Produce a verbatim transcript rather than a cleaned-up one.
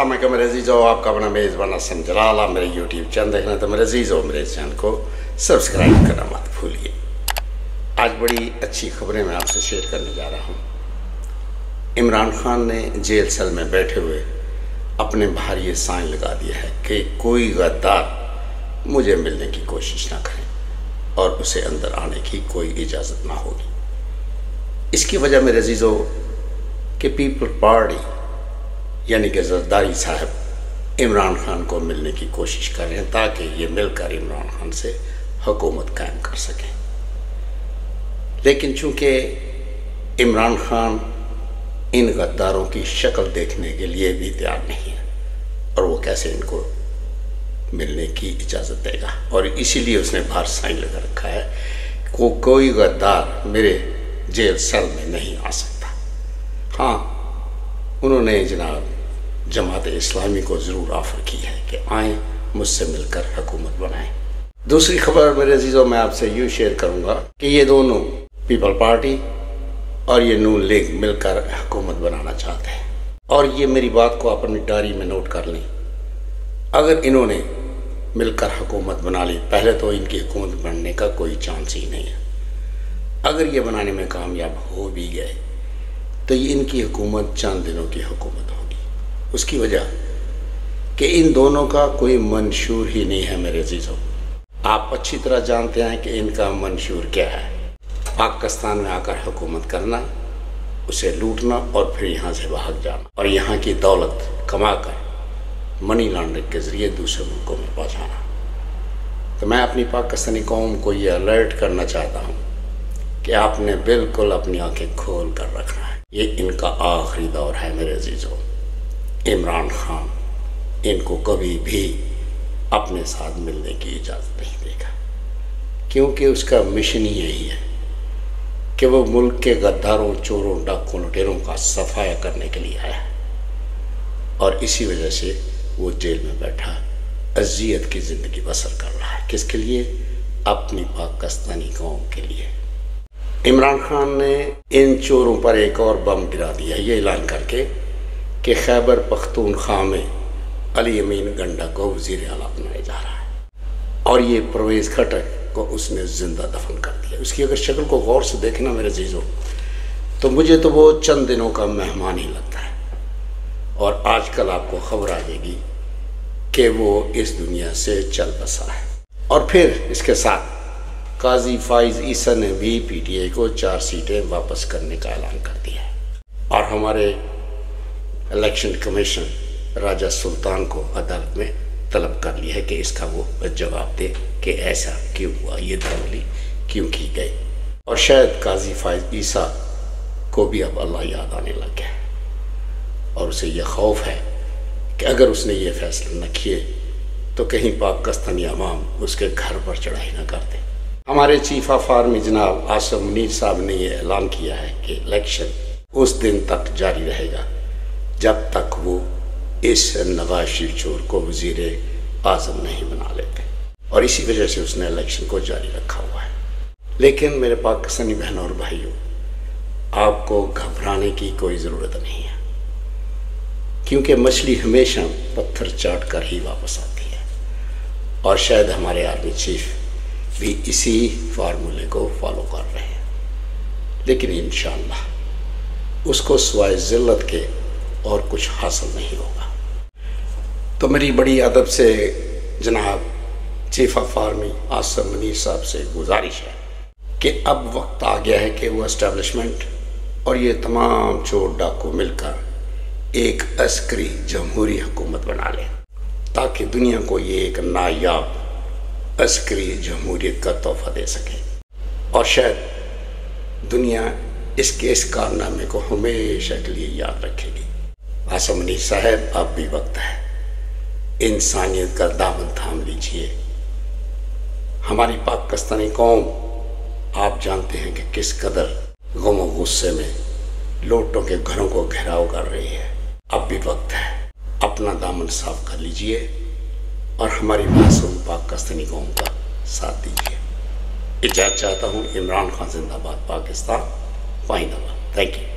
अस्सलाम वालेकुम मेरे अजीज़ों, आपका अपना मेज़बान हसन जलाल। आप मेरे यूट्यूब चैनल देखना तो मेरे अजीज़ों मेरे चैनल को सब्सक्राइब करना मत भूलिए। आज बड़ी अच्छी खबरें मैं आपसे शेयर करने जा रहा हूँ। इमरान खान ने जेल सेल में बैठे हुए अपने बाहर ये साइन लगा दिया है कि कोई गद्दार मुझे मिलने की कोशिश ना करे और उसे अंदर आने की कोई इजाज़त ना होगी। इसकी वजह मेरे अजीज़ों कि पीपल पार्टी यानी कि जरदारी साहब इमरान खान को मिलने की कोशिश कर रहे हैं ताकि ये मिलकर इमरान खान से हुकूमत कायम कर सकें। लेकिन चूंकि इमरान खान इन गद्दारों की शक्ल देखने के लिए भी तैयार नहीं है और वो कैसे इनको मिलने की इजाज़त देगा, और इसीलिए उसने बाहर साइन लगा रखा है को कोई गद्दार मेरे जेल सेल में नहीं आ सकता। हाँ, उन्होंने जनाब जमात इस्लामी को ज़रूर ऑफ़र की है कि आएँ मुझसे मिलकर हुकूमत बनाएं। दूसरी खबर मेरे अजीज़ों मैं आपसे यूँ शेयर करूँगा कि ये दोनों पीपल पार्टी और ये नून लीग मिलकर हुकूमत बनाना चाहते हैं, और ये मेरी बात को आप अपनी डायरी में नोट कर लें। अगर इन्होंने मिलकर हुकूमत बना ली, पहले तो इनकी हुकूमत बनने का कोई चांस ही नहीं है। अगर ये बनाने में कामयाब हो भी गए तो ये इनकी हुकूमत चंद दिनों की हुकूमत होगी। उसकी वजह कि इन दोनों का कोई मंशूर ही नहीं है मेरे अजीज़ों। आप अच्छी तरह जानते हैं कि इनका मंशूर क्या है। पाकिस्तान में आकर हुकूमत करना, उसे लूटना और फिर यहाँ से भाग जाना और यहाँ की दौलत कमाकर मनी लॉन्ड्रिंग के ज़रिए दूसरे मुल्कों में पहुँचाना। तो मैं अपनी पाकिस्तानी कौम को ये अलर्ट करना चाहता हूँ कि आपने बिल्कुल अपनी आंखें खोल कर रखना है। ये इनका आखिरी दौर है मेरे अजीज़ों। इमरान खान इनको कभी भी अपने साथ मिलने की इजाज़त नहीं देगा, क्योंकि उसका मिशन ही यही है कि वो मुल्क के गद्दारों, चोरों, डाकुओं, लुटेरों का सफाया करने के लिए आया, और इसी वजह से वो जेल में बैठा अज़ियत की ज़िंदगी बसर कर रहा है। किसके लिए? अपनी पाकिस्तानी कौम के लिए। इमरान खान ने इन चोरों पर एक और बम गिरा दिया ये ऐलान करके कि खैबर पख्तूनख्वा में अली अमीन गंडा को वज़ीर आला बनाया जा रहा है, और ये परवेज़ खटक को उसने जिंदा दफन कर दिया। उसकी अगर शक्ल को गौर से देखना मेरे अजीज़ों तो मुझे तो वो चंद दिनों का मेहमान ही लगता है, और आजकल आपको खबर आ जाएगी कि वो इस दुनिया से चल बसा है। और फिर इसके साथ काजी फाइज ईसा ने भी पीटीआई को चार सीटें वापस करने का ऐलान कर दिया है, और हमारे इलेक्शन कमीशन राजा सुल्तान को अदालत में तलब कर लिया है कि इसका वो जवाब दे कि ऐसा क्यों हुआ, ये धांधली क्यों की गई। और शायद काजी फाइज ईसा को भी अब अल्लाह याद आने लग गया है, और उसे यह खौफ है कि अगर उसने ये फैसला न किए तो कहीं पाकिस्तानी अवाम उसके घर पर चढ़ाई न कर दे। हमारे चीफ ऑफ आर्मी जनाब आसिम मुनीर साहब ने यह ऐलान किया है कि इलेक्शन उस दिन तक जारी रहेगा जब तक वो इस नवाज शरीफ चोर को वज़ीर आज़म नहीं बना लेते, और इसी वजह से उसने इलेक्शन को जारी रखा हुआ है। लेकिन मेरे पाकिस्तानी बहनों और भाइयों, आपको घबराने की कोई ज़रूरत नहीं है, क्योंकि मछली हमेशा पत्थर चाट कर ही वापस आती है, और शायद हमारे आर्मी चीफ भी इसी फार्मूले को फॉलो कर रहे हैं। लेकिन इंशाअल्लाह उसको सिवाय ज़िल्लत के और कुछ हासिल नहीं होगा। तो मेरी बड़ी अदब से जनाब chief of army Asim Munir साहब से गुजारिश है कि अब वक्त आ गया है कि वो एस्टेब्लिशमेंट और ये तमाम चोर डाकू मिलकर एक अस्करी जमहूरी हुकूमत बना लें, ताकि दुनिया को ये एक नायाब अस्करी जमहूरियत का तोहफा दे सके, और शायद दुनिया इसके इस कारनामे को हमेशा के लिए याद रखेगी। आसिम मुनीर साहब, अब भी वक्त है, इंसानियत का दामन थाम लीजिए। हमारी पाकिस्तानी कौम आप जानते हैं कि किस कदर गम और गुस्से में लोटों के घरों को घेराव कर रही है। अब भी वक्त है, अपना दामन साफ कर लीजिए और हमारी मासूम पाकिस्तानी कौम का साथ दीजिए। इजाज़त चाहता हूँ। इमरान खान जिंदाबाद, पाकिस्तान पाइंदाबाद। Thank you.